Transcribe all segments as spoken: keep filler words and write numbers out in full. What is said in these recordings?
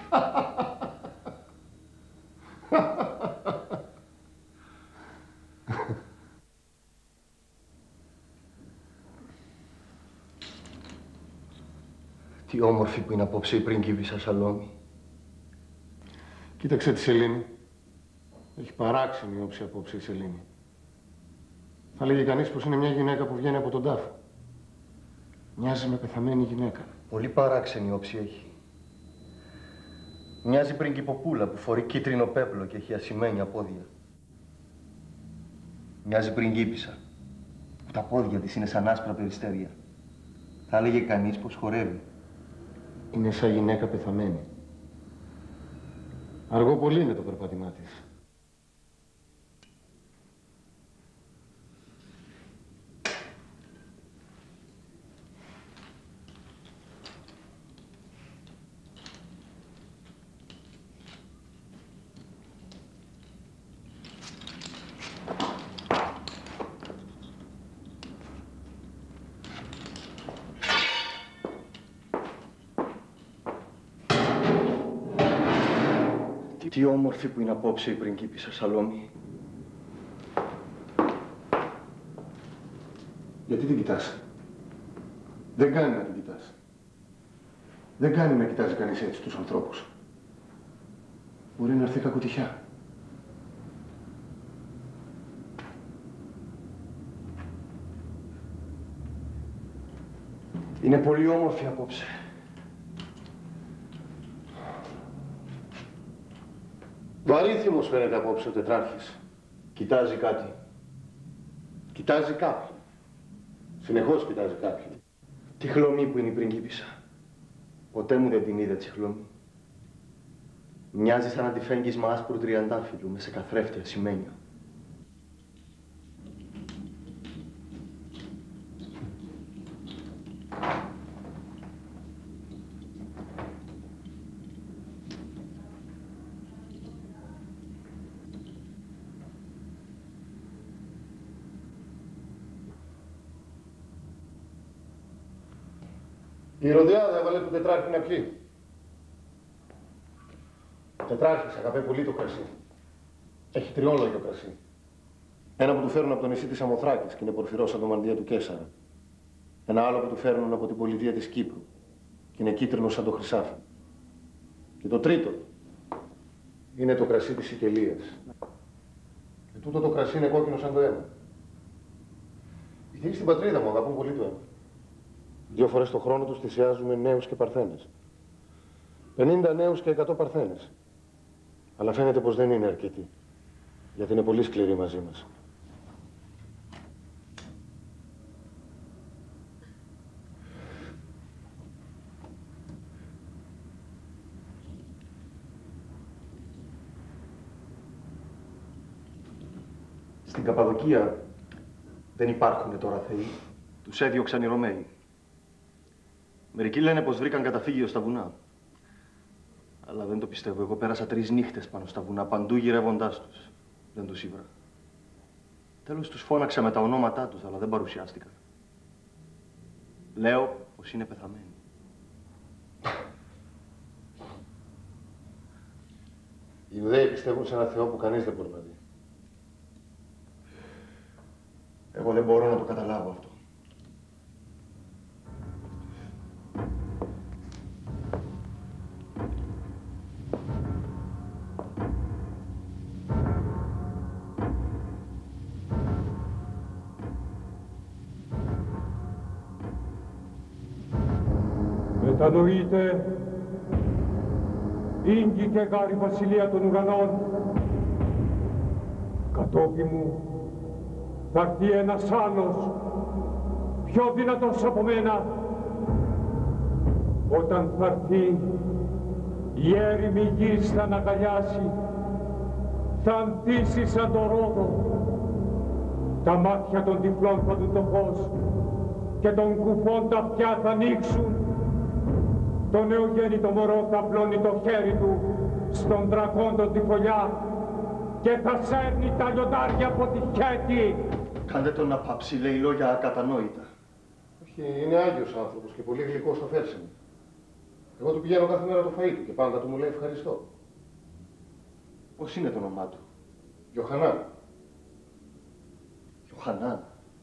Τι όμορφη που είναι απόψε η πριγκίπισσα Σαλόμη. Κοίταξε τη Σελήνη. Έχει παράξενη όψη απόψε η Σελήνη. Θα λέγει κανείς πως είναι μια γυναίκα που βγαίνει από τον τάφο. Μοιάζει με πεθαμένη γυναίκα. Πολύ παράξενη όψη έχει. Μοιάζει πριγκιποπούλα που φορεί κίτρινο πέπλο και έχει ασημένια πόδια. Μοιάζει πριγκίπισσα που τα πόδια της είναι σαν άσπρα περιστέρια. Θα έλεγε κανείς πως χορεύει. Είναι σαν γυναίκα πεθαμένη. Αργό πολύ είναι το περπάτημά της. Τι όμορφη που είναι απόψε η πριγκίπισσα Σαλόμη. Γιατί την κοιτάς? Δεν κάνει να την κοιτάς. Δεν κάνει να κοιτάζει κανείς έτσι τους ανθρώπους. Μπορεί να έρθει κακοτυχιά. Είναι πολύ όμορφη απόψε. Βαρύθιμος φαίνεται απόψε ο τετράρχης. Κοιτάζει κάτι. Κοιτάζει κάποιον. Συνεχώς κοιτάζει κάποιον. Τι χλωμή που είναι η πριγκίπισσα. Ποτέ μου δεν την είδε έτσι χλωμή. Μοιάζει σαν αντιφέγγισμα άσπρου τριαντάφυλλου με σε καθρέφτη ασημένια. Η Ηρωδιάδα έβαλε τον τετράρχη να πιει. Ο τετράρχης αγαπάει πολύ το κρασί. Έχει τριόλογιο κρασί. Ένα που του φέρουν από το νησί της Αμοθράκης και είναι πορφυρό σαν το μανδύα του Καίσαρα. Ένα άλλο που του φέρνουν από την πολιτεία της Κύπρου και είναι κίτρινο σαν το χρυσάφι. Και το τρίτο είναι το κρασί της Σικελίας. Και τούτο το κρασί είναι κόκκινο σαν το αίμα. Οι θείοι στην πατρίδα μου αγαπούν πολύ το αίμα. Δύο φορές το χρόνο τους θυσιάζουμε νέους και παρθένες. πενήντα νέους και εκατό παρθένες. Αλλά φαίνεται πως δεν είναι αρκετοί. Γιατί είναι πολύ σκληροί μαζί μας. Στην Καπαδοκία δεν υπάρχουν τώρα θεοί. Τους έδιωξαν οι Ρωμαίοι. Μερικοί λένε πως βρήκαν καταφύγιο στα βουνά. Αλλά δεν το πιστεύω. Εγώ πέρασα τρεις νύχτες πάνω στα βουνά, παντού γυρεύοντάς τους. Δεν τους ήβρα. Τέλος τους φώναξα με τα ονόματά τους, αλλά δεν παρουσιάστηκαν. Λέω πως είναι πεθαμένοι. Οι Ιουδαίοι πιστεύουν σε ένα Θεό που κανείς δεν μπορεί να δει. Εγώ δεν μπορώ να το καταλάβω αυτό. Μετανοείτε, ήγγι και γάρη βασιλεία των ουρανών. Κατόπι μου θα έρθει ένας άλλος, πιο δυνατός από μένα. Όταν θα έρθει, η έρημη γης θα αναγκαλιάσει, θα ανθίσει σαν το ρόδο. Τα μάτια των τυφλών θα δουν το φως και των κουφών τα αυτιά θα ανοίξουν. Το νεογέννητο μωρό θα πλώνει το χέρι του στον δρακόντο τη φωλιά και θα σέρνει τα λιοντάρια από τη χέτη. Κάντε τον να πάψει, λέει λόγια ακατανόητα. Όχι, είναι Άγιος άνθρωπος και πολύ γλυκός στο φέρσιμο. Εγώ του πηγαίνω κάθε μέρα το φαΐ του και πάντα του μου λέει ευχαριστώ. Πώς είναι το όνομά του? Ιωχανάν. Ιωχανάν.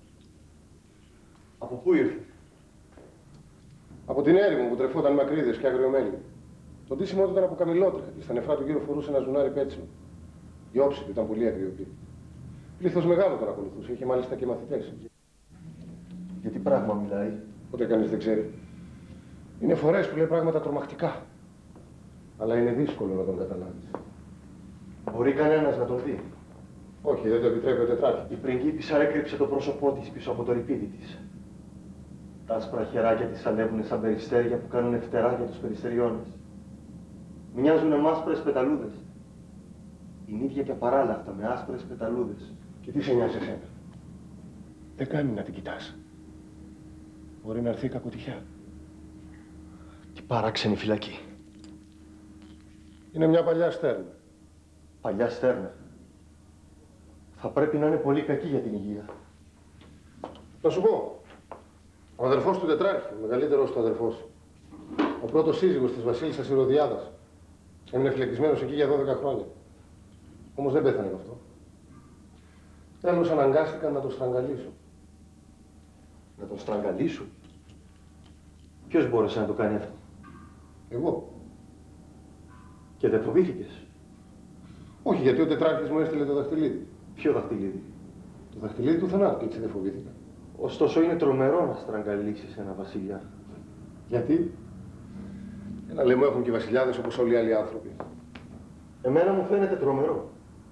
Από πού ήρθε? Από την έρημο που τρεφόταν μακρύδες και αγριομέλι. Το ντύσιμό του ήταν από καμιλότρεχα και στα νεφρά του γύρω φορούσε ένα ζουνάρι πέτσινο. Η όψη του ήταν πολύ αγριοπή. Πλήθος μεγάλο τον ακολουθούσε, είχε μάλιστα και μαθητές. Για τι πράγμα μιλάει? Ούτε κανείς δεν ξέρει. Είναι φορές που λέει πράγματα τρομακτικά. Αλλά είναι δύσκολο να τον καταλάβεις. Μπορεί κανένας να τον δει? Όχι, δεν το επιτρέπει ο τετράρχης. Η πριγκίπισσα έκρυψε το πρόσωπό της πίσω από το ρηπίδι της. Τα άσπρα χεράκια της αλεύουνε σαν περιστέρια που κάνουν φτερά για τους περιστεριώνες. Μοιάζουνε με άσπρες πεταλούδες. Είναι ίδια και απαράλλαχτα με άσπρες πεταλούδες. Και τι σε νοιάζει εσένα? Δεν κάνει να την κοιτάς. Μπορεί να έρθει κακοτυχιά. Τι παράξενη φυλακή. Είναι μια παλιά στέρνα. Παλιά στέρνα. Θα πρέπει να είναι πολύ κακή για την υγεία. Να σου πω. Ο αδερφός του τετράρχη, ο μεγαλύτερος του αδερφός. Ο πρώτος σύζυγος της βασίλισσας Ηρωδιάδας. Έμεινε φυλακισμένος εκεί για δώδεκα χρόνια. Όμως δεν πέθανε γι' αυτό. Τέλος αναγκάστηκαν να τον στραγγαλίσουν. Να τον στραγγαλίσουν? Ποιος μπόρεσε να το κάνει αυτό? Εγώ. Και δεν φοβήθηκες? Όχι, γιατί ο τετράρχης μου έστειλε το δαχτυλίδι. Ποιο δαχτυλίδι? Το δαχτυλίδι του θανάτου και έτσι δεν φοβήθηκα. Ωστόσο είναι τρομερό να στραγγαλίσεις ένα βασιλιά. Γιατί? Ένα λαιμό έχουν και οι βασιλιάδες όπως όλοι οι άλλοι άνθρωποι. Εμένα μου φαίνεται τρομερό.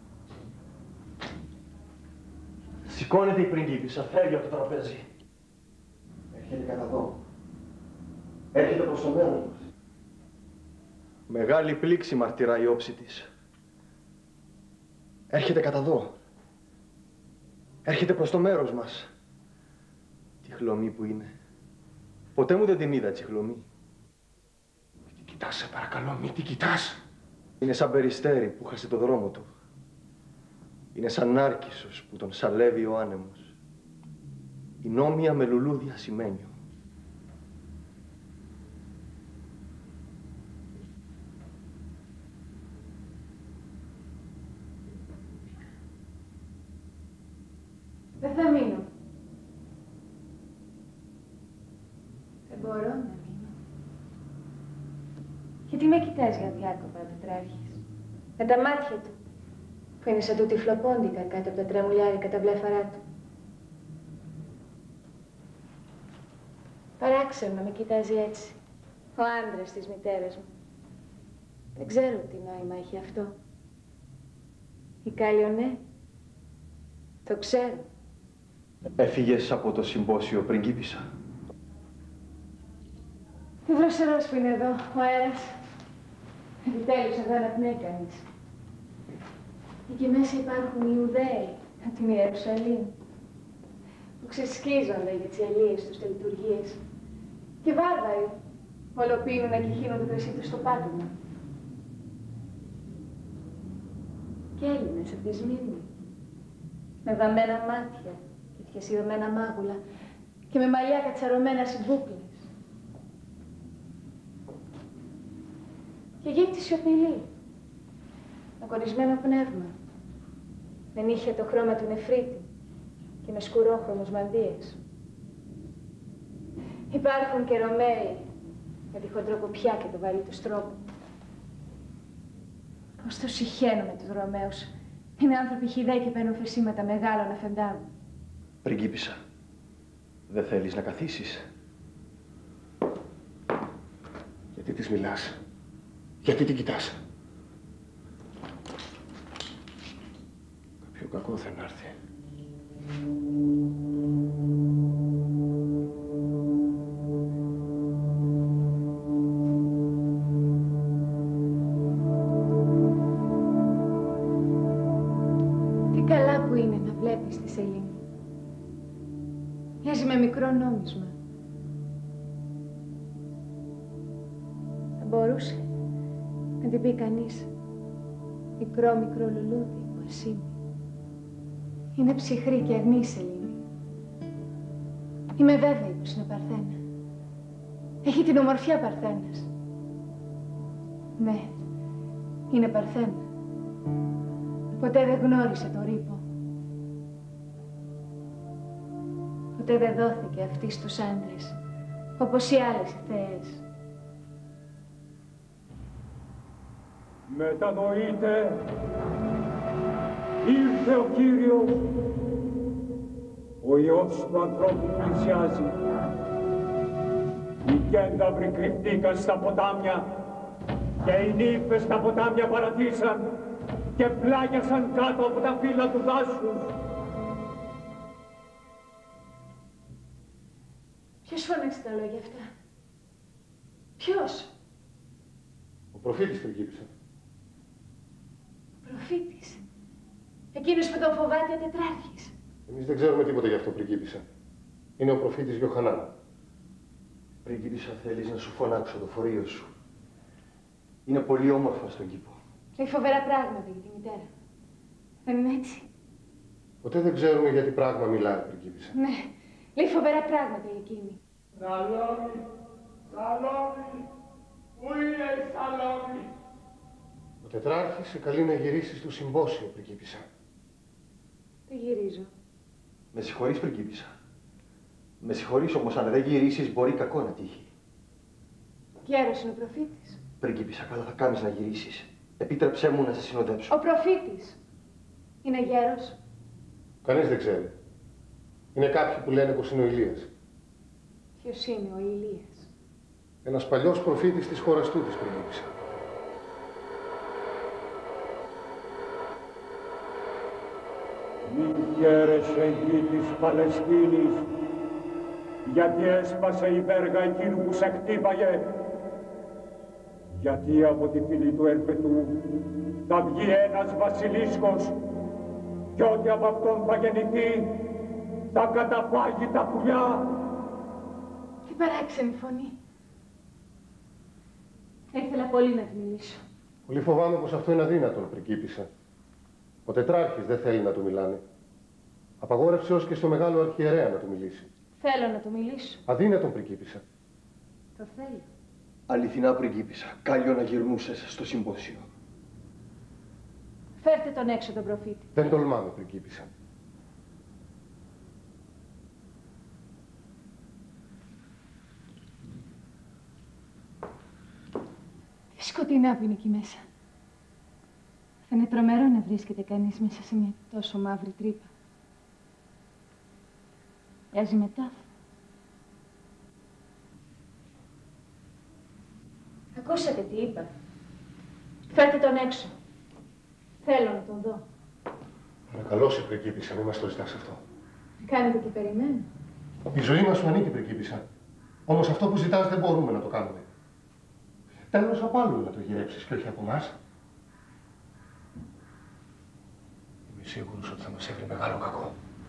Σηκώνεται η πριγκίπισσα, φεύγει από το τραπέζι. Έρχεται κατά εδώ. Έρχεται προς το μέρος μας. Μεγάλη πλήξη μαρτυρά η όψη της. Έρχεται κατά εδώ. Έρχεται προς το μέρος μας. Τι χλωμή που είναι. Ποτέ μου δεν την είδα τσιχλωμή. Μην την κοιτάς, σε παρακαλώ, μην την κοιτάς. Είναι σαν περιστέρι που χάσε το δρόμο του. Είναι σαν Νάρκισσος που τον σαλεύει ο άνεμος. Η νόμια με λουλούδι ασημένιο. Δεν θα μείνω. Δεν μπορώ να μείνω. Γιατί με κοιτάζει αδιάκοπα ο τετράρχης? Με τα μάτια του, που είναι σαν του τυφλοπόντικα κάτω από τα τρεμουλιάρικα τα βλέφαρά του. Παράξενο να με κοιτάζει έτσι, ο άντρας της μητέρας μου. Δεν ξέρω τι νόημα έχει αυτό. Η Κάλλιονέ, το ξέρω. Έφυγες από το συμπόσιο πριγκίπισσα. Τι δροσερός που είναι εδώ, ο αέρας. Επιτέλους εδώ αναπνέει κανείς. Εκεί μέσα υπάρχουν οι Ιουδαίοι από την Ιερουσαλήμ, που ξεσκίζονται για τις ελίες τους, τα λειτουργίες. Και βάρβαροι, ολοπίνουν να κυχαίνουν το κρασί τους στο πάτωμα. Και Έλληνες από τη Σμύρνη, με βαμμένα μάτια και φτιασιδωμένα μάγουλα και με μαλλιά κατσαρωμένα συμπούκλες. Και γύπτη σιωπηλή, με κορισμένο πνεύμα, με νύχια το χρώμα του νεφρίτη και με σκουρόχρωμους μανδύες. Υπάρχουν και Ρωμαίοι με τη χοντροκοπιά και το βαρύ του τρόπο. Πώς το συχαίνω με τους Ρωμαίους. Είναι άνθρωποι χυδαίοι και παίρνουν φεσίματα μεγάλων αφεντάδων. Πριγκίπισσα, δεν θέλεις να καθίσεις? Γιατί της μιλάς? Γιατί την κοιτάς? Κάποιο κακό θα έρθει. Τι καλά που είναι να βλέπεις τη σελήνη. Μοιάζει με μικρό νόμισμα. Θα μπορούσε να την πει κανείς μικρό μικρό λουλούδι που ασήμει. Είναι ψυχρή και αγνή η σελήνη. Είμαι βέβαιη πως είναι παρθένα. Έχει την ομορφιά παρθένας. Ναι, είναι Παρθένα. Ποτέ δεν γνώρισε το ρήπο. Ποτέ δεν δόθηκε αυτή στους άντρες, όπως οι άλλες οι θεές. Μετανοείτε, ήρθε ο Κύριος, ο Υιός του ανθρώπου πλησιάζει. Οι κένταυροι κρυφτήκαν στα ποτάμια και οι νύμφες στα ποτάμια παρατήσαν και πλάγιασαν κάτω από τα φύλλα του δάσους. Ποιος φώναξε τα λόγια αυτά? Ποιος? Ο προφήτης, πριγκίπισσα. Ο προφήτης. Εκείνος που τον φοβάται ο Τετράρχης. Εμείς δεν ξέρουμε τίποτα γι' αυτό, πριγκίπισσα. Είναι ο προφήτης Γιωχανάν. Πριγκίπισσα, θέλεις να σου φωνάξω το φορείο σου? Είναι πολύ όμορφα στον κήπο. Λέει φοβερά πράγματα για τη μητέρα. Δεν είναι έτσι? Ποτέ δεν ξέρουμε για τι πράγμα μιλάει, πριγκίπισσα. Ναι, λέει φοβερά πράγματα για εκείνη. Σαλόμι, Σαλόμι, πού είναι η Σαλόμι? Ο Τετράρχης σε καλεί να γυρίσεις στο συμπόσιο, πριγκίπισσα. Δεν γυρίζω. Με συγχωρείς, πριγκίπισσα. Με συγχωρείς, όμως αν δεν γυρίσεις μπορεί κακό να τύχει. Γέρος είναι ο προφήτης. Πριγκίπισσα, καλά θα κάνεις να γυρίσεις. Επίτρεψέ μου να σε συνοδέψω. Ο προφήτης. Είναι γέρος. Κανείς δεν ξέρει. Είναι κάποιοι που λένε πως είναι ο Ηλίας. Ποιος είναι ο Ηλίας? Ένας παλιός προφήτης της χώρας τούτης, πριγκίπισσα. Μη χαίρεσαι γη της Παλαιστίνης, γιατί έσπασε η βέργα εκείνου που σε χτύπαγε. Γιατί από τη φυλή του Ερπετού θα βγει ένας βασιλίσκος και ό,τι από αυτόν θα γεννηθεί θα καταφάγει τα πουλιά. Τι παράξενη φωνή. Ήθελα πολύ να του μιλήσω. Πολύ φοβάμαι πως αυτό είναι αδύνατον, πριγκίπισσα. Ο Τετράρχης δεν θέλει να του μιλάνε. Απαγόρευσε ως και στο μεγάλο αρχιερέα να του μιλήσει. Θέλω να του μιλήσω. Αδύνατον, πριγκίπισσα. Το θέλω. Αληθινά, πριγκίπισσα, κάλλιο να γυρνούσες στο συμπόσιο. Φέρτε τον έξω τον προφήτη. Δεν τολμάμε, πριγκίπισσα. Τι σκοτεινά που είναι εκεί μέσα. Θα είναι τρομερό να βρίσκεται κανείς μέσα σε μια τόσο μαύρη τρύπα. Μοιάζει με τάφο. Ακούσατε τι είπα. Φέρτε τον έξω. Θέλω να τον δω. Παρακαλώ σε, πριγκίπισσα, μην μας το ζητάς αυτό. Κάνετε και περιμένω. Η ζωή μας σου ανήκει, πριγκίπισσα. Όμως αυτό που ζητάς δεν μπορούμε να το κάνουμε. Τέλος από άλλου να το γυρέψεις και όχι από εμάς. Είμαι σίγουρος ότι θα μας έβρει μεγάλο κακό.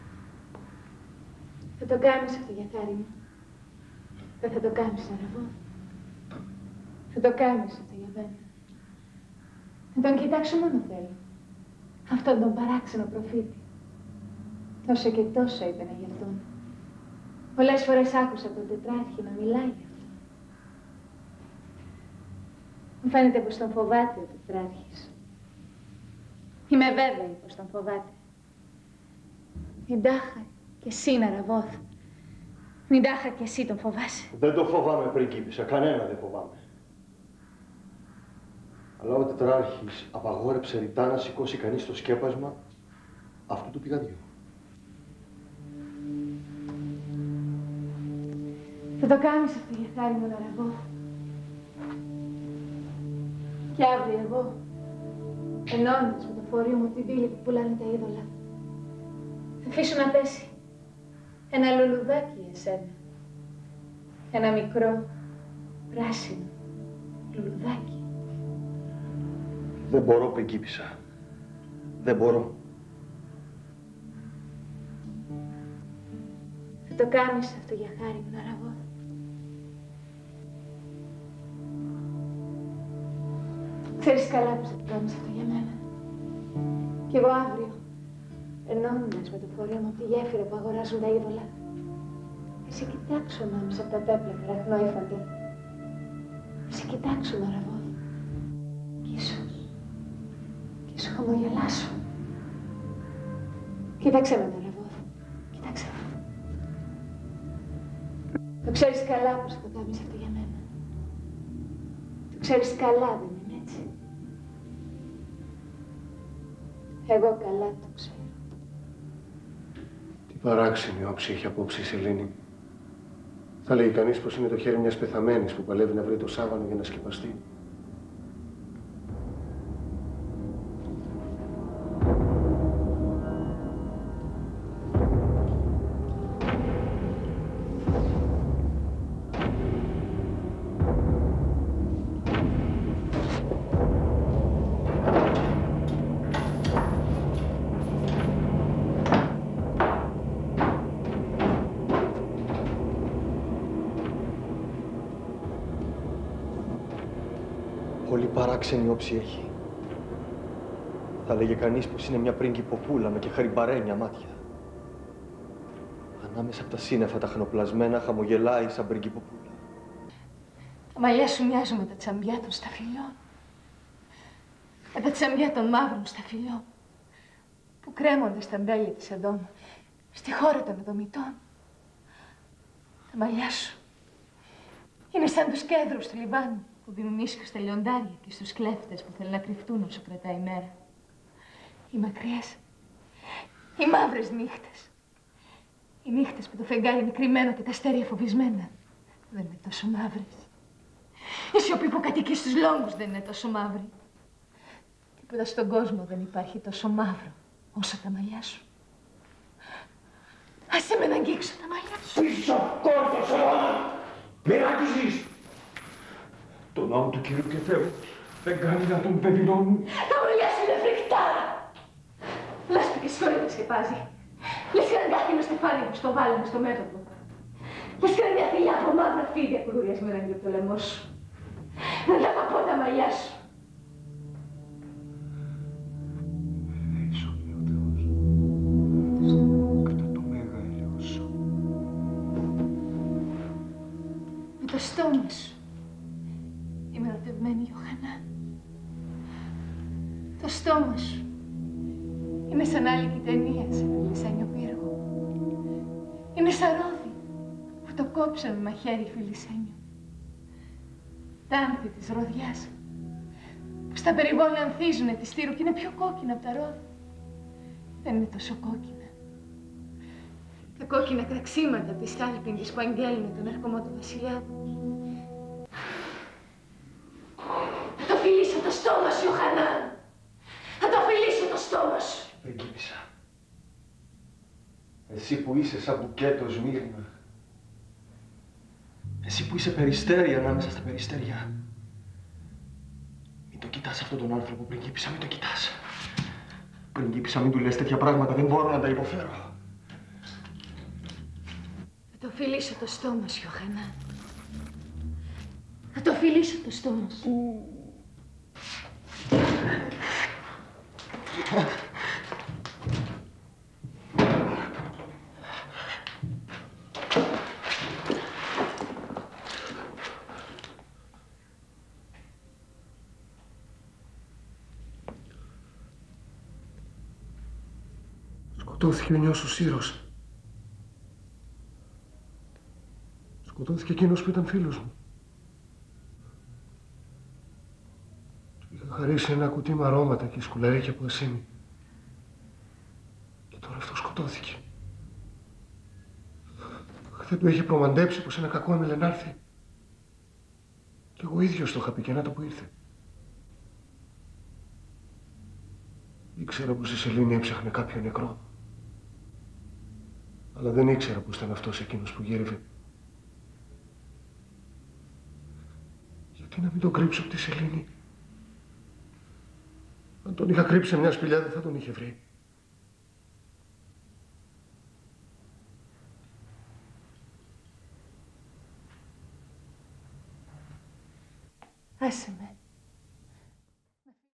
Θα το κάνεις αυτό για χάρη μου. Δεν θα το κάνεις, Αραβό. Θα το κάνεις αυτό για μένα. Να τον κοιτάξω μόνο θέλω. Αυτόν τον παράξενο προφήτη. Τόσο και τόσο είπαινα γι' αυτόν. Πολλές φορές άκουσα τον Τετράρχη να μιλάει γι' αυτό. Μου φαίνεται πως τον φοβάται ο Τετράρχης. Είμαι βέβαιη πως τον φοβάται. Μην τάχα κι εσύ, Αραβόθ. Μην τάχα κι εσύ τον φοβάσαι. Δεν το φοβάμαι, πριγκίπισσα, κανένα δεν φοβάμαι. Αλλά ο Τετράρχης απαγόρεψε ρητά να σηκώσει κανείς το σκέπασμα αυτού του πηγαδιού. Θα το κάνεις αυτό για χάρη μου, Αραβόθ. Και αύριο εγώ, ενώνοντας με το φορείο μου την πύλη που πουλάνε τα είδωλα, θα αφήσω να πέσει ένα λουλουδάκι για σένα. Ένα μικρό, πράσινο λουλουδάκι. Δεν μπορώ, πριγκίπισσα. Δεν μπορώ. Θα το κάνεις αυτό για χάρη μου, Αραβόθ. Ξέρεις καλά πως θα το κάνεις αυτό για μένα. Κι εγώ αύριο, ενώνοντας με το φορείο μου από τη γέφυρα που αγοράζουν τα είδωλα, θα σε κοιτάξω ανάμεσα από τα πέπλα καραχνόηφαντα. Θα σε κοιτάξω, Αραβόθ. χαμογελάσω. Κοίταξε με τον Ρεβόδο. Κοίταξε με. Το ξέρεις καλά πως το κάνεις αυτό για μένα. Το ξέρεις καλά, δεν είναι έτσι? Εγώ καλά το ξέρω. Τι παράξενη όψη έχει απόψε η Σελήνη. Θα λέγει κανείς πως είναι το χέρι μιας πεθαμένης που παλεύει να βρει το σάβανο για να σκεπαστεί. Πολύ παράξενη όψη έχει. Θα λέγε κανείς πως είναι μια πρίγκιποπούλα με και χαριμπαρένια μάτια. Ανάμεσα από τα σύννεφα τα χνοπλασμένα χαμογελάει σαν πρίγκιποπούλα. Τα μαλλιά σου μοιάζουν με τα τσαμπιά των σταφυλιών. Με τα τσαμπιά των μαύρων σταφυλιών που κρέμονται στα μπέλια της Εδόμ, στη χώρα των Εδωμιτών. Τα μαλλιά σου είναι σαν τους κέδρους του Λιβάνου που δίνουν ίσιο στα λιοντάρια και στους κλέφτες που θέλουν να κρυφτούν όσο κρατάει η μέρα. Οι μακριές, οι μαύρες νύχτες. Οι νύχτες που το φεγγάρι είναι κρυμμένο και τα αστέρια φοβισμένα δεν είναι τόσο μαύρες. Η σιωπή που κατοικεί στους λόγους δεν είναι τόσο μαύρη. Τίποτα στον κόσμο δεν υπάρχει τόσο μαύρο όσο τα μαλλιά σου. Άσε με να αγγίξω τα μαλλιά σου. Πίσω κόρτος, Ρωμάνα! Μην αγγίζεις! Το νόμο του Κύριου και Θεού δεν κάνει να τον πεπινώνουν. Τα μαλλιά σου είναι φρικτά! Λάσπη και σχόλια τα σκεπάζει. Λες και έναν κάθινο στεφάνι που στο βάλαμε στο μέτωπο. Λες και μια θηλιά από μαύρα φίδια που γουριασμένα είναι από το λαιμό σου. Δεν τα αγαπώ τα μαλλιά σου. Έσωνε ο Θεός κατά το μέγα έλεος σου. Με το στόμα σου είμαι ερωτευμένη, Ιωχανά. Το στόμα σου είναι σαν άλλη ταινία σε ένα λυσάνιο πύργο. Είναι σαν ρόδι που το κόψαμε με μαχαίρι φιλισένιο. Τα άνθη της ροδιάς που στα περιβόλια ανθίζουνε τη στήρου και είναι πιο κόκκινα από τα ρόδι. Δεν είναι τόσο κόκκινα. Τα κόκκινα κραξίματα της θάλπινγκης που αγγέλνουν τον ερχομό του βασιλιά. Θα το φιλήσω το στόμα σου, Ιωχανάν! Θα το φιλήσω το στόμα σου! Πριγκίπισσα, εσύ που είσαι σαν μπουκέτο Σμύρνα, εσύ που είσαι περιστέρι ανάμεσα στα περιστέρια, μην το κοιτάς αυτόν τον άνθρωπο, πριγκίπισσα, μην το κοιτάς. Πριγκίπισσα, μην του λες τέτοια πράγματα, δεν μπορώ να τα υποφέρω. Θα το φιλήσω το στόμα σου, Ιωχανάν. Θα το φιλήσω το στόμα σου. Σκοτώθηκε ο νιός ο Σύρος. Σκοτώθηκε εκείνος που ήταν φίλος μου. Του είχα χαρίσει ένα κουτί με αρώματα και σκουλαρίκια από ασίμι. Και τώρα αυτό σκοτώθηκε. Χθε του είχε προμαντέψει πως ένα κακό έμελε να έρθει. Κι εγώ ίδιος το είχα πει και να το που ήρθε. Ήξερα πως η Σελήνη έψαχνε κάποιον νεκρό. Αλλά δεν ήξερα πως ήταν αυτός εκείνος που γύρευε. Γιατί να μην τον κρύψω από τη Σελήνη? Αν τον είχα κρύψει σε μια σπηλιά δεν θα τον είχε βρει. Άσε με.